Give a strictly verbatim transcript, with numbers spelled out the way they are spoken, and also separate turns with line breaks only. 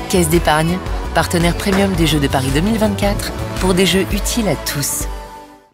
Caisse d'épargne, partenaire premium des Jeux de Paris deux mille vingt-quatre, pour des jeux utiles à tous.